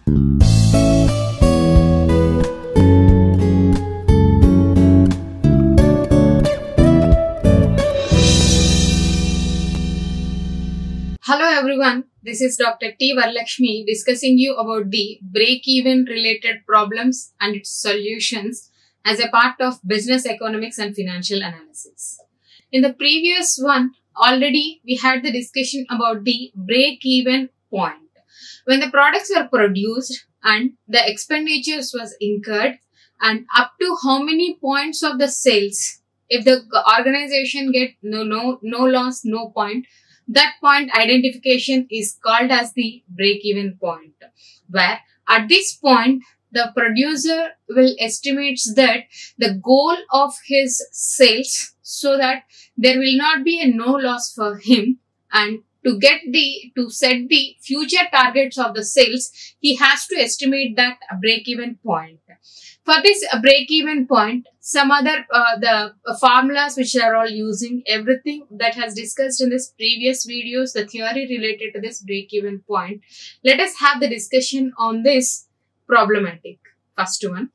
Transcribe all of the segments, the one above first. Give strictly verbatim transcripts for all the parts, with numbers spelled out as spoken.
Hello everyone, this is Doctor T. Varalakshmi discussing you about the break-even related problems and its solutions as a part of business economics and financial analysis. In the previous one, already we had the discussion about the break-even point. When the products were produced and the expenditures was incurred and up to how many points of the sales, if the organization get no, no, no loss, no point, that point identification is called as the break-even point, where at this point, the producer will estimate that the goal of his sales so that there will not be a no loss for him, and to get the, to set the future targets of the sales, he has to estimate that break-even point. For this break-even point, some other, uh, the uh, formulas which are all using, everything that has discussed in this previous videos, the theory related to this break-even point. Let us have the discussion on this problematic. First one.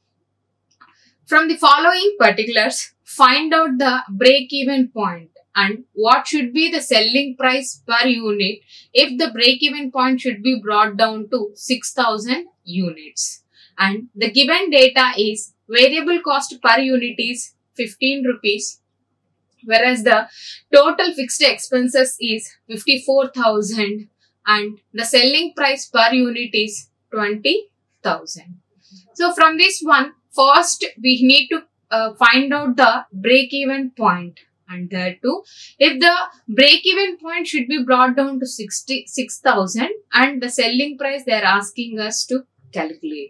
From the following particulars, find out the break-even point and what should be the selling price per unit if the break-even point should be brought down to six thousand units. And the given data is variable cost per unit is fifteen rupees, whereas the total fixed expenses is fifty-four thousand and the selling price per unit is twenty thousand. So from this one, first we need to uh, find out the break-even point. And there too, if the break-even point should be brought down to sixty-six thousand and the selling price they are asking us to calculate.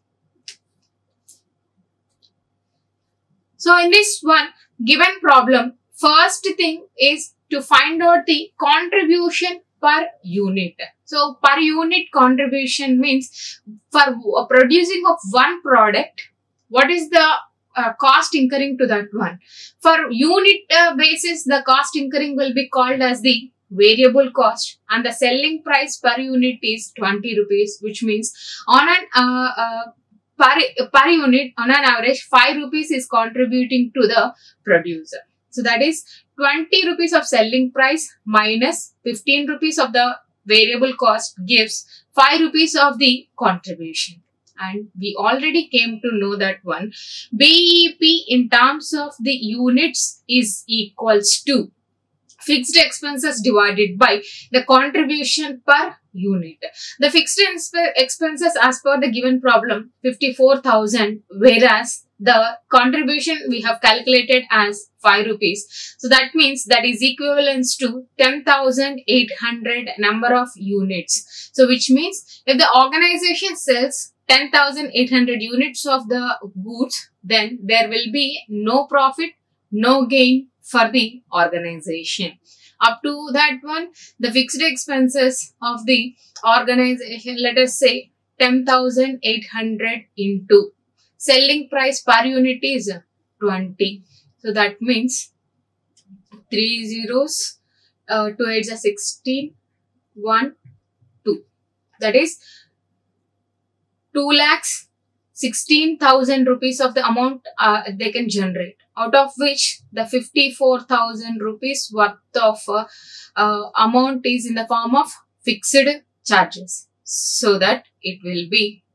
So in this one given problem, first thing is to find out the contribution per unit. So per unit contribution means for producing of one product, what is the uh, cost incurring to that one. For unit uh, basis, the cost incurring will be called as the variable cost, and the selling price per unit is twenty rupees, which means on an uh, uh, Per, per unit, on an average, five rupees is contributing to the producer. So that is twenty rupees of selling price minus fifteen rupees of the variable cost gives five rupees of the contribution. And we already came to know that one. B E P in terms of the units is equals to fixed expenses divided by the contribution per unit. The fixed expenses as per the given problem fifty-four thousand, whereas the contribution we have calculated as five rupees. So that means that is equivalent to ten thousand eight hundred number of units. So which means if the organization sells ten thousand eight hundred units of the goods, then there will be no profit, no gain for the organization. Up to that one, the fixed expenses of the organization, let us say ten thousand eight hundred into selling price per unit is twenty. So that means three zeros, uh, two eights are sixteen, one, two. That is two lakhs sixteen thousand rupees of the amount uh, they can generate, out of which the fifty-four thousand rupees worth of uh, uh, amount is in the form of fixed charges. So that it will be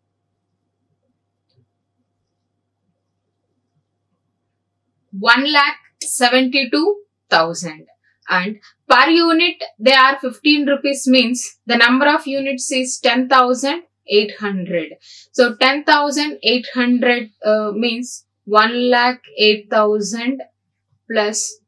one lakh seventy-two thousand, and per unit they are fifteen rupees, means the number of units is ten thousand eight hundred. So ten thousand eight hundred uh, means one lakh eight thousand plus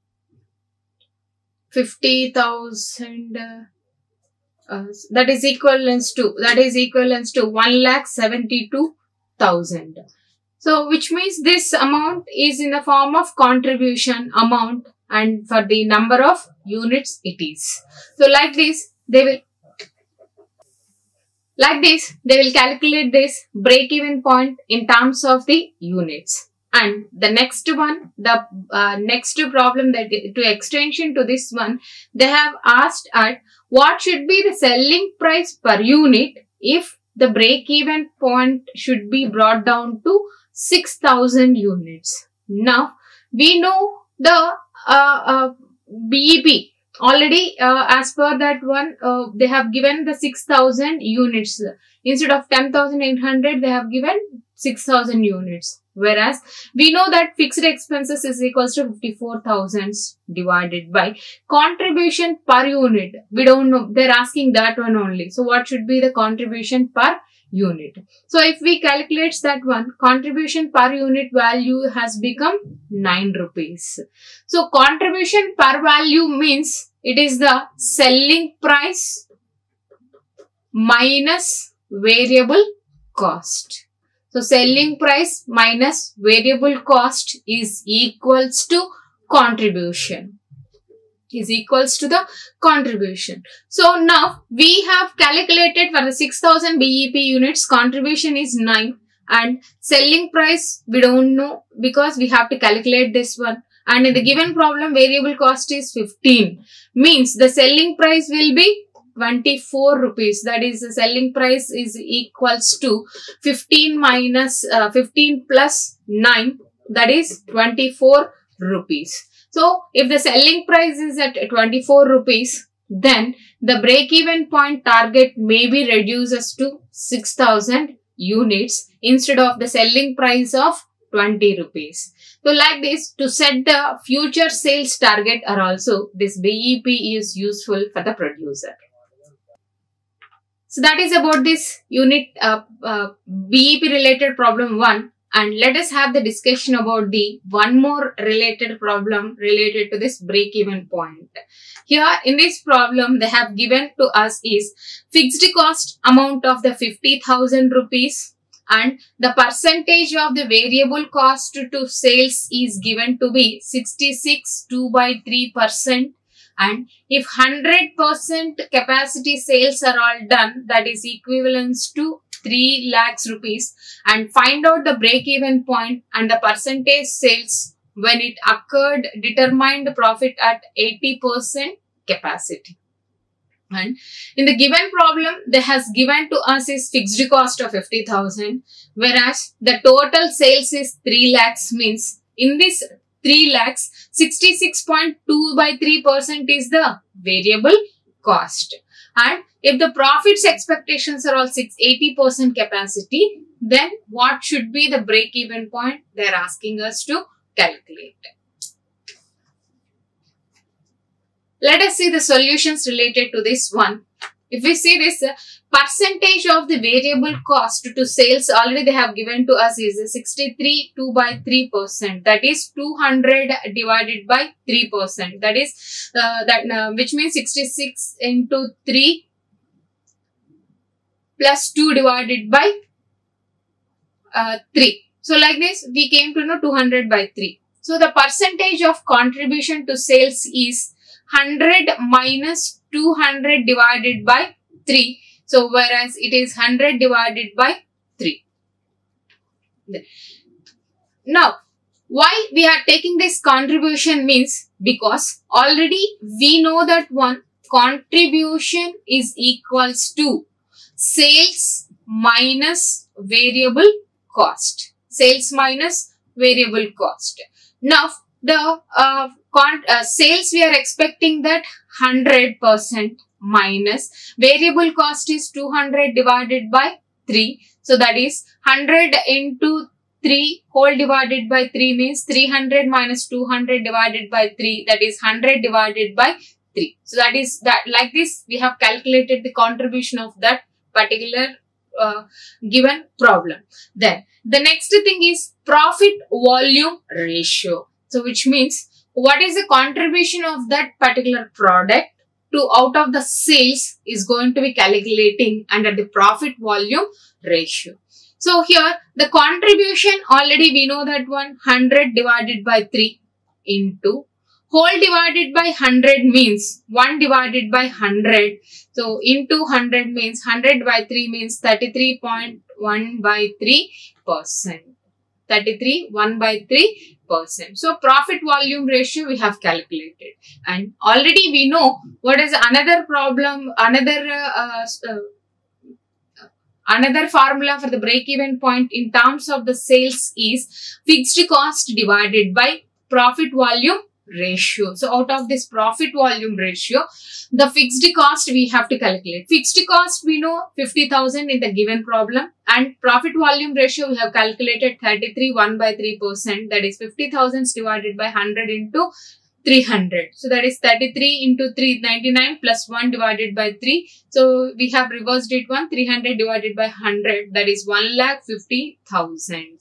fifty thousand, uh, uh, that is equivalent to, that is equivalent to one lakh seventy-two thousand. So which means this amount is in the form of contribution amount, and for the number of units it is. So like this they will Like this, they will calculate this break-even point in terms of the units. And the next one, the uh, next problem that to extension to this one, they have asked at what should be the selling price per unit if the break-even point should be brought down to six thousand units. Now, we know the uh, uh, B E P. Already, uh, as per that one, uh, they have given the six thousand units. Instead of ten thousand eight hundred, they have given six thousand units. Whereas, we know that fixed expenses is equals to fifty-four thousand divided by contribution per unit. We don't know. They're asking that one only. So, what should be the contribution per unit? So, if we calculate that one, contribution per unit value has become nine rupees. So, contribution per value means it is the selling price minus variable cost. So, selling price minus variable cost is equals to contribution. Is equals to the contribution. So, now we have calculated for the six thousand B E P units, contribution is nine and selling price we don't know because we have to calculate this one. And in the given problem, variable cost is fifteen. Means the selling price will be twenty-four rupees. That is, the selling price is equals to fifteen minus uh, fifteen plus nine. That is twenty-four rupees. So, if the selling price is at twenty-four rupees, then the break-even point target maybe reduces to six thousand units instead of the selling price of twenty rupees. So, like this, to set the future sales target are also, this B E P is useful for the producer. So, that is about this unit uh, uh, B E P related problem one. And let us have the discussion about the one more related problem related to this break-even point. Here in this problem, they have given to us is fixed cost amount of the fifty thousand rupees. And the percentage of the variable cost to sales is given to be sixty-six two by three percent. And if one hundred percent capacity sales are all done, that is equivalent to three lakhs rupees. And find out the break-even point and the percentage sales when it occurred, determined profit at eighty percent capacity. And in the given problem, they has given to us is fixed cost of fifty thousand, whereas the total sales is three lakhs. Means in this three lakhs, sixty-six point two by three percent is the variable cost. And if the profits expectations are all eighty percent capacity, then what should be the break-even point they are asking us to calculate. Let us see the solutions related to this one. If we see this uh, percentage of the variable cost to sales, already they have given to us is sixty-three two by three percent. That is two hundred divided by three percent. That is uh, that uh, which means sixty-six into three plus two divided by uh, three. So like this, we came to know two hundred by three. So the percentage of contribution to sales is one hundred minus two hundred divided by three. So, whereas it is one hundred divided by three. Now, why we are taking this contribution means because already we know that one contribution is equals to sales minus variable cost. Sales minus variable cost. Now, the uh, Con uh, sales we are expecting that one hundred percent minus variable cost is two hundred divided by three. So that is one hundred into three whole divided by three means three hundred minus two hundred divided by three, that is one hundred divided by three. So that is that like this we have calculated the contribution of that particular uh, given problem. Then the next thing is profit volume ratio. So which means what is the contribution of that particular product to out of the sales is going to be calculating under the profit volume ratio. So here the contribution already we know that one hundred divided by three into whole divided by one hundred means one divided by one hundred. So into one hundred means one hundred by three means thirty-three point one by three percent. thirty-three, one by three percent. So, profit volume ratio we have calculated. And already we know what is another problem, another uh, uh, Another formula for the break-even point in terms of the sales is fixed cost divided by profit volume ratio. So out of this profit volume ratio, the fixed cost we have to calculate. Fixed cost we know fifty thousand in the given problem, and profit volume ratio we have calculated thirty-three, one by three percent, that is fifty thousand divided by one hundred into three hundred. So that is thirty-three into three, ninety-nine plus one divided by three. So we have reversed it one, three hundred divided by one hundred, that is one lakh fifty thousand.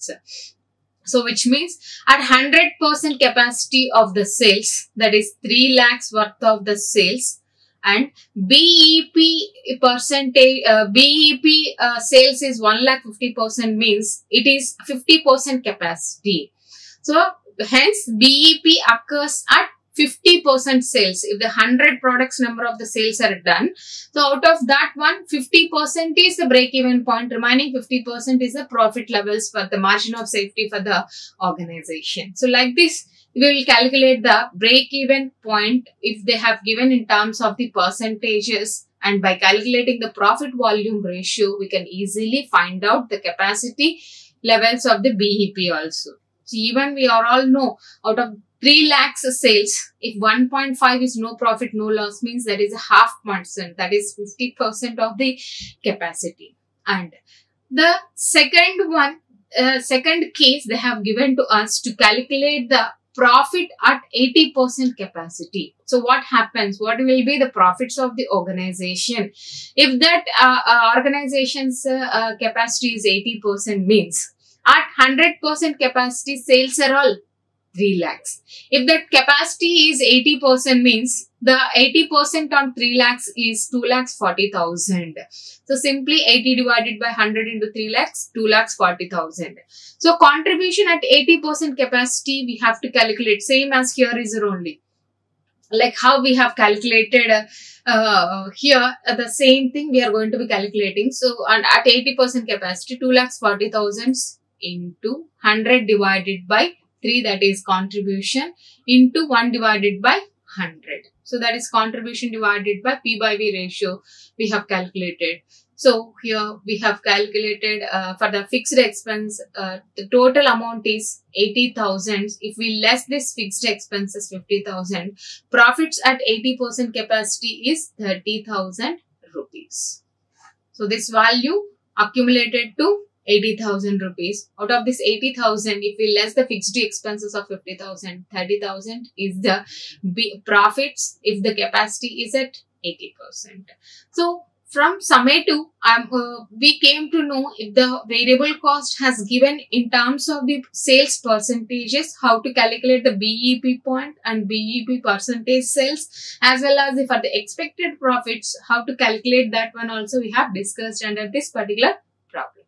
So which means at one hundred percent capacity of the sales, that is three lakhs worth of the sales, and B E P percentage, uh, B E P uh, sales is one lakh fifty percent, means it is fifty percent capacity. So hence B E P occurs at fifty percent sales. If the one hundred products number of the sales are done, so out of that one, fifty percent is the break-even point, remaining fifty percent is the profit levels for the margin of safety for the organization. So like this, we will calculate the break-even point if they have given in terms of the percentages, and by calculating the profit volume ratio, we can easily find out the capacity levels of the B E P also. So even we are all know, out of three lakhs sales, if one point five is no profit, no loss, means that is a half percent, that is fifty percent of the capacity. And the second one, uh, second case they have given to us to calculate the profit at eighty percent capacity. So what happens? What will be the profits of the organization? If that uh, uh, organization's uh, uh, capacity is eighty percent, means at one hundred percent capacity, sales are all three lakhs. If that capacity is eighty percent, means the eighty percent on three lakhs is two lakhs forty thousand. So simply eighty divided by one hundred into three lakhs, two lakhs forty thousand. So contribution at eighty percent capacity, we have to calculate same as here is only. Like how we have calculated uh, uh, here, uh, the same thing we are going to be calculating. So and at eighty percent capacity, two lakhs forty thousand into one hundred divided by three, that is contribution, into one divided by one hundred. So that is contribution divided by P by V ratio we have calculated. So here we have calculated uh, for the fixed expense, uh, the total amount is eighty thousand. If we less this fixed expenses fifty thousand, profits at eighty percent capacity is thirty thousand rupees. So this value accumulated to eighty thousand rupees. Out of this eighty thousand, if we less the fixed expenses of fifty thousand, thirty thousand is the B profits if the capacity is at eighty percent. So from summative, um, uh, we came to know if the variable cost has given in terms of the sales percentages, how to calculate the B E P point and B E P percentage sales, as well as the, for the expected profits, how to calculate that one also we have discussed under this particular problem.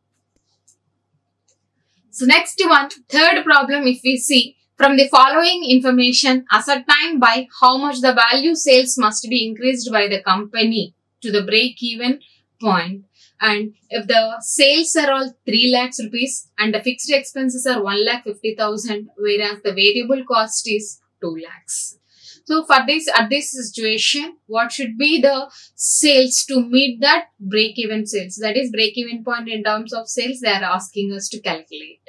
So next one, third problem, if we see, from the following information, ascertain by how much the value sales must be increased by the company to the break-even point. And if the sales are all three lakhs rupees and the fixed expenses are one lakh fifty thousand, whereas the variable cost is two lakhs. So for this, at this situation, what should be the sales to meet that break-even sales? That is break-even point in terms of sales they are asking us to calculate.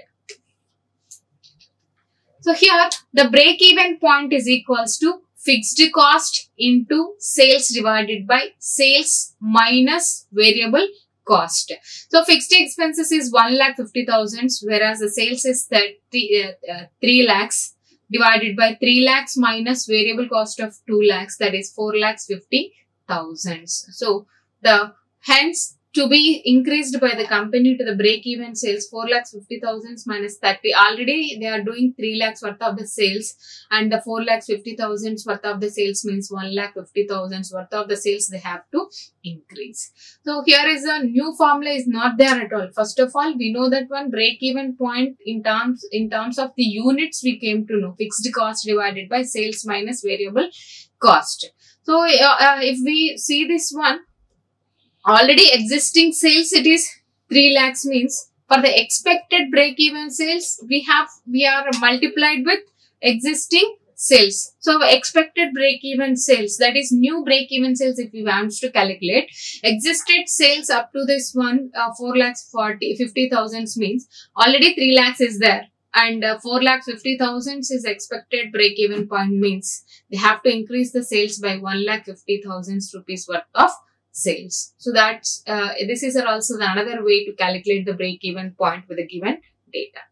So here the break-even point is equals to fixed cost into sales divided by sales minus variable cost. So fixed expenses is one lakh fifty thousand, whereas the sales is thirty, uh, uh, three lakhs. Divided by three lakhs minus variable cost of two lakhs, that is four lakhs fifty thousand. So the hence to be increased by the company to the break-even sales, four lakhs fifty thousand minus thirty. Already they are doing three lakhs worth of the sales, and the four lakhs fifty thousand worth of the sales means one lakh fifty thousand worth of the sales they have to increase. So here is a new formula is not there at all. First of all, we know that one break-even point in terms in terms of the units we came to know, fixed cost divided by sales minus variable cost. So uh, uh, if we see this one, already existing sales it is three lakhs, means for the expected break-even sales we have we are multiplied with existing sales. So expected break-even sales, that is new break-even sales if we want to calculate. Existed sales up to this one, uh, four lakhs forty, fifty thousand means already three lakhs is there. And uh, four lakhs fifty thousand is expected break-even point, means they have to increase the sales by one lakh fifty thousand rupees worth of sales. So that's, uh, this is also another way to calculate the break-even point with the given data.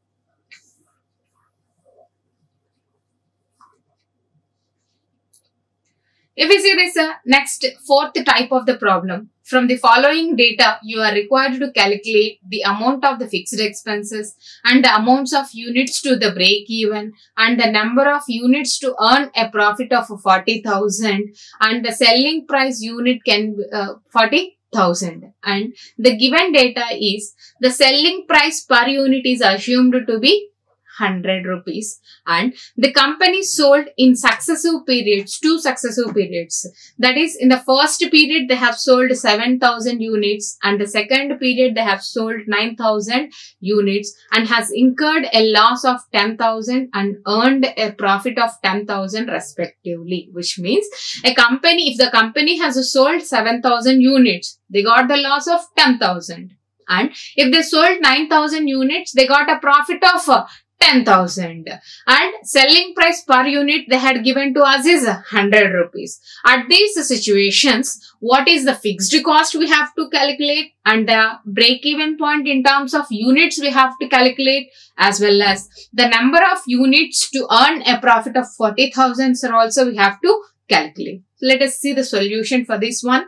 If we see this uh, next fourth type of the problem, from the following data, you are required to calculate the amount of the fixed expenses and the amounts of units to the break even and the number of units to earn a profit of forty thousand and the selling price unit can be uh, forty thousand. And the given data is the selling price per unit is assumed to be one hundred rupees and the company sold in successive periods, two successive periods. That is, in the first period they have sold seven thousand units and the second period they have sold nine thousand units and has incurred a loss of ten thousand and earned a profit of ten thousand respectively. Which means a company, if the company has sold seven thousand units, they got the loss of ten thousand. And if they sold nine thousand units, they got a profit of uh, ten thousand, and selling price per unit they had given to us is one hundred rupees. At these situations, what is the fixed cost we have to calculate and the break-even point in terms of units we have to calculate, as well as the number of units to earn a profit of forty thousand are also we have to calculate. So let us see the solution for this one.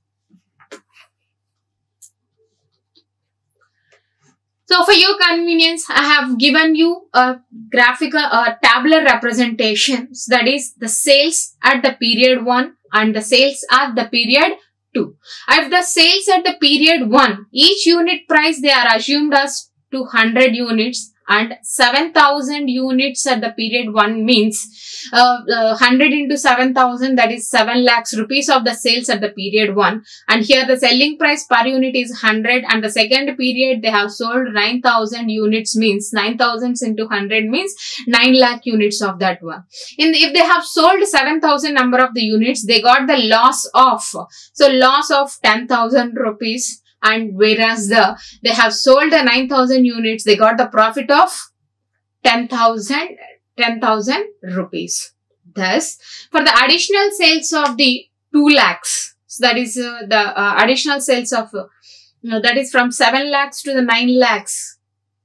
So for your convenience, I have given you a graphical, a tabular representations, that is the sales at the period one and the sales at the period two. If the sales at the period one, each unit price they are assumed as two hundred units and seven thousand units at the period one means uh, uh, one hundred into seven thousand, that is seven lakhs rupees of the sales at the period one. And here the selling price per unit is one hundred and the second period they have sold nine thousand units, means nine thousand into one hundred means nine lakh units of that one. In the, if they have sold seven thousand number of the units, they got the loss of, so loss of ten thousand rupees. And whereas the they have sold the nine thousand units, they got the profit of ten thousand rupees. Thus, for the additional sales of the two lakhs, so that is uh, the uh, additional sales of, uh, no, that is from seven lakhs to the nine lakhs.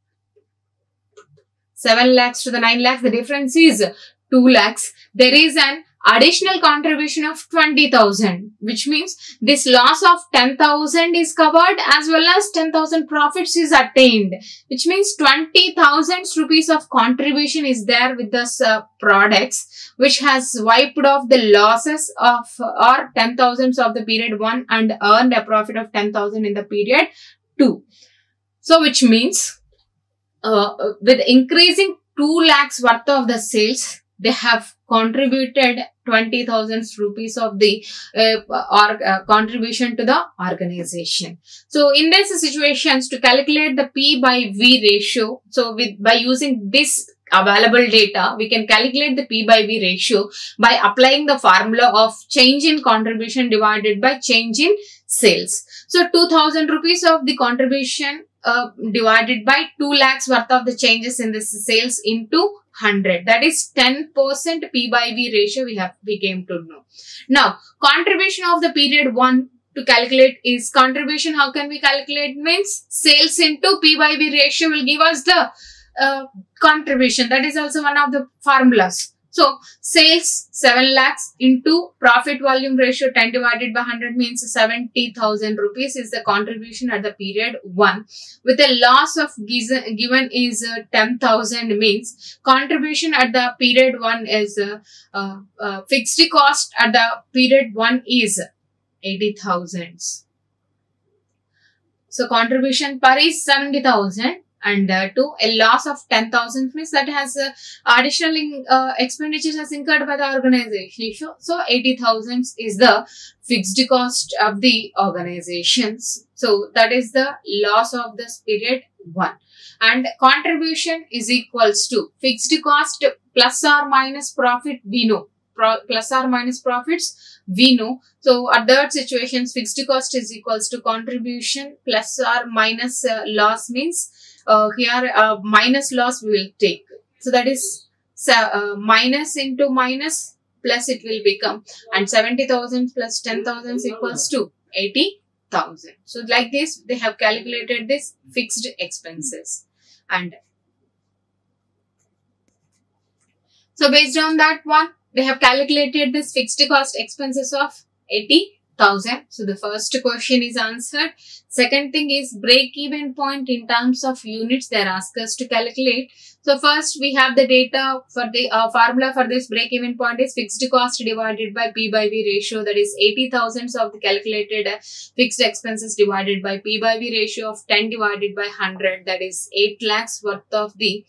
seven lakhs to the nine lakhs, the difference is two lakhs. There is an additional contribution of twenty thousand, which means this loss of ten thousand is covered as well as ten thousand profits is attained, which means twenty thousand rupees of contribution is there with the uh, products, which has wiped off the losses of or ten thousands of the period one and earned a profit of ten thousand in the period two. So which means uh, with increasing two lakhs worth of the sales, they have contributed twenty thousand rupees of the uh, or, uh, contribution to the organization. So in these situations, to calculate the P by V ratio, so with by using this available data, we can calculate the P by V ratio by applying the formula of change in contribution divided by change in sales. So two thousand rupees of the contribution uh, divided by two lakhs worth of the changes in the sales into one hundred. That is ten percent P by V ratio we have we came to know. Now, contribution of the period one to calculate is contribution. How can we calculate? Means sales into P by V ratio will give us the uh, contribution. That is also one of the formulas. So, sales seven lakhs into profit volume ratio ten divided by one hundred means seventy thousand rupees is the contribution at the period one. With a loss of given is uh, ten thousand means contribution at the period one is uh, uh, uh, fixed cost at the period one is eighty thousand. So, contribution per is seventy thousand. And uh, to a loss of ten thousand means that has uh, additional uh, expenditures has incurred by the organization. So, eighty thousand is the fixed cost of the organizations. So, that is the loss of this period one. And contribution is equals to fixed cost plus or minus profit, we know. Pro plus or minus profits, we know. So at that situations, fixed cost is equals to contribution plus or minus uh, loss means uh, here uh, minus loss we will take. So that is uh, minus into minus plus it will become, and seventy thousand plus ten thousand equals to eighty thousand. So like this they have calculated this fixed expenses. And so based on that one, they have calculated this fixed cost expenses of eighty thousand. So the first question is answered. Second thing is break even point in terms of units they asked us to calculate. So first we have the data for the uh, formula for this break even point is fixed cost divided by P by V ratio, that is eighty thousand of the calculated uh, fixed expenses divided by P by V ratio of ten divided by one hundred, that is eight lakhs worth of the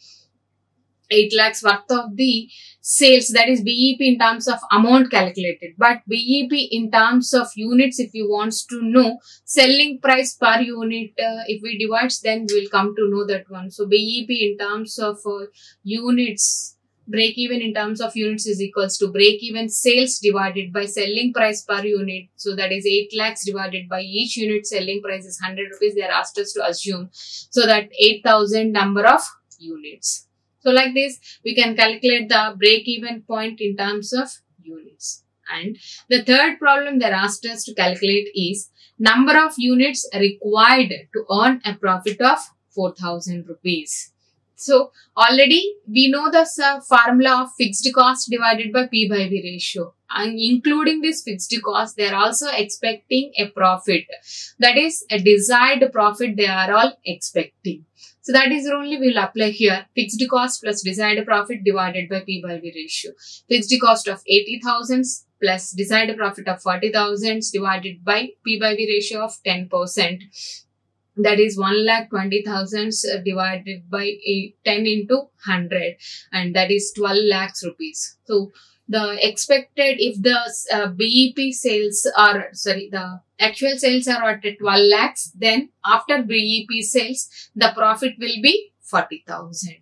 eight lakhs worth of the sales, that is B E P in terms of amount calculated. But B E P in terms of units, if you want to know selling price per unit, uh, if we divide, then we will come to know that one. So B E P in terms of uh, units, break even in terms of units is equals to break even sales divided by selling price per unit. So that is eight lakhs divided by each unit selling price is one hundred rupees. They are asked us to assume. So that eight thousand number of units. So like this, we can calculate the break-even point in terms of units. And the third problem that asked us to calculate is number of units required to earn a profit of four thousand rupees. So already we know the uh, formula of fixed cost divided by P by V ratio. And including this fixed cost, they are also expecting a profit. That is a desired profit they are all expecting. So that is only we will apply here fixed cost plus desired profit divided by P by V ratio. Fixed cost of eighty thousand plus desired profit of forty thousand divided by P by V ratio of ten percent. That is one lakh twenty thousand divided by ten into one hundred, and that is twelve lakhs rupees. So the expected, if the uh, B E P sales are, sorry, the actual sales are at twelve lakhs, then after B E P sales, the profit will be forty thousand.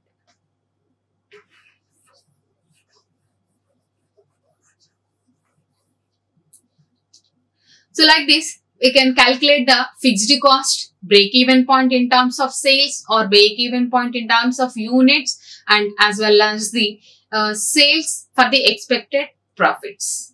So like this, we can calculate the fixed cost, break-even point in terms of sales or break-even point in terms of units, and as well as the uh, sales for the expected profits.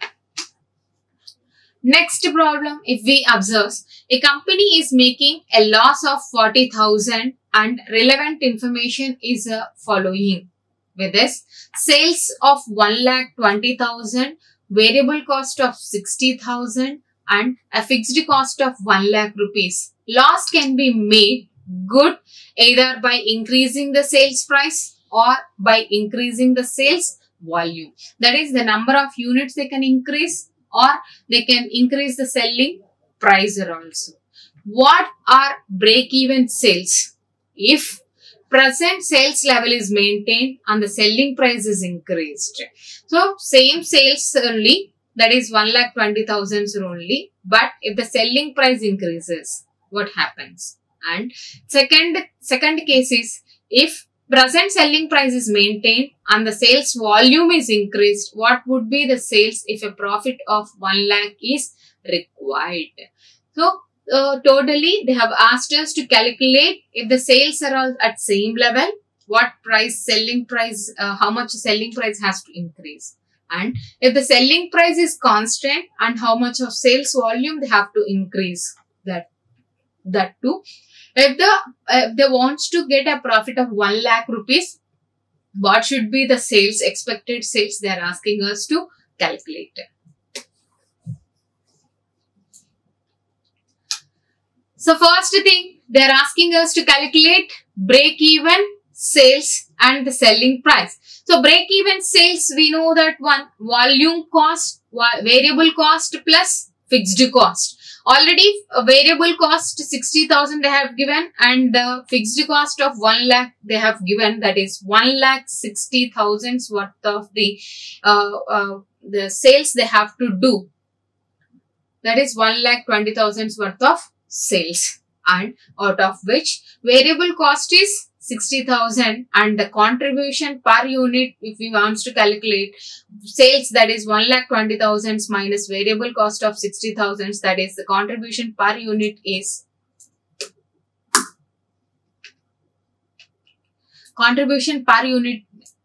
Next problem, if we observe, a company is making a loss of forty thousand and relevant information is uh, following. With this, sales of one lakh twenty thousand, variable cost of sixty thousand and a fixed cost of one lakh rupees. Loss can be made good either by increasing the sales price or by increasing the sales volume. That is the number of units they can increase, or they can increase the selling price also. What are break-even sales? If present sales level is maintained and the selling price is increased. So same sales only, that is one lakh twenty thousand only, but if the selling price increases, what happens? And second, second case is if present selling price is maintained and the sales volume is increased, what would be the sales if a profit of one lakh is required? So, uh, totally they have asked us to calculate if the sales are all at same level, what price, selling price, uh, how much selling price has to increase. And if the selling price is constant, and how much of sales volume they have to increase, that, that too. If the if they wants to get a profit of one lakh rupees, what should be the sales, expected sales they are asking us to calculate. So first thing, they are asking us to calculate break-even sales and the selling price. So break-even sales, we know that one, volume cost, variable cost plus fixed cost. Already a variable cost sixty thousand they have given, and the fixed cost of one lakh they have given, that is one lakh sixty thousand worth of the uh, uh, the sales they have to do. That is one lakh twenty thousand worth of sales. and out of which variable cost is sixty thousand and the contribution per unit, if we want to calculate sales, that is one lakh twenty thousand minus variable cost of sixty thousand, that is the contribution per unit is contribution per unit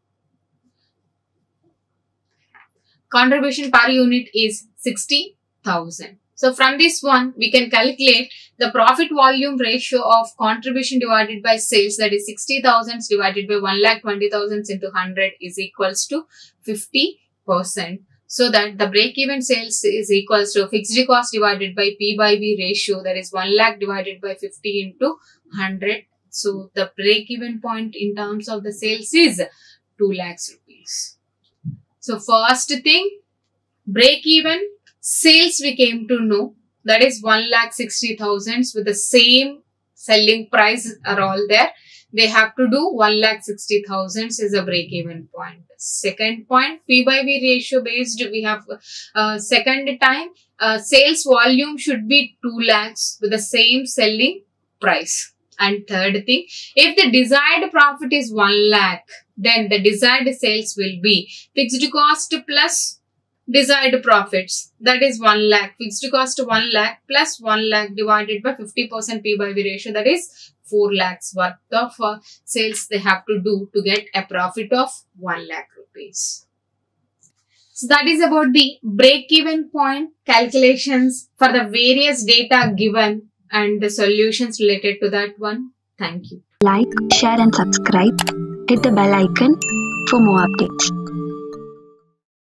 contribution per unit is sixty thousand. So from this one, we can calculate the profit volume ratio of contribution divided by sales, that is sixty thousand divided by one lakh twenty thousand into one hundred is equals to fifty percent. So that the break-even sales is equals to fixed cost divided by P by V ratio, that is one lakh divided by fifty into one hundred. So the break-even point in terms of the sales is two lakhs rupees. So first thing, break-even sales we came to know, that is one lakh sixty thousand with the same selling price are all there. They have to do one lakh sixty thousand is a break-even point. Second point, P by V ratio based, we have uh, second time uh, sales volume should be two lakhs with the same selling price. And third thing, if the desired profit is one lakh, then the desired sales will be fixed cost plus desired profits, that is one lakh, fixed cost one lakh plus one lakh divided by fifty percent P by V ratio, that is four lakhs worth of uh, sales they have to do to get a profit of one lakh rupees. So that is about the break-even point calculations for the various data given and the solutions related to that one. Thank you. Like, share and subscribe. Hit the bell icon for more updates.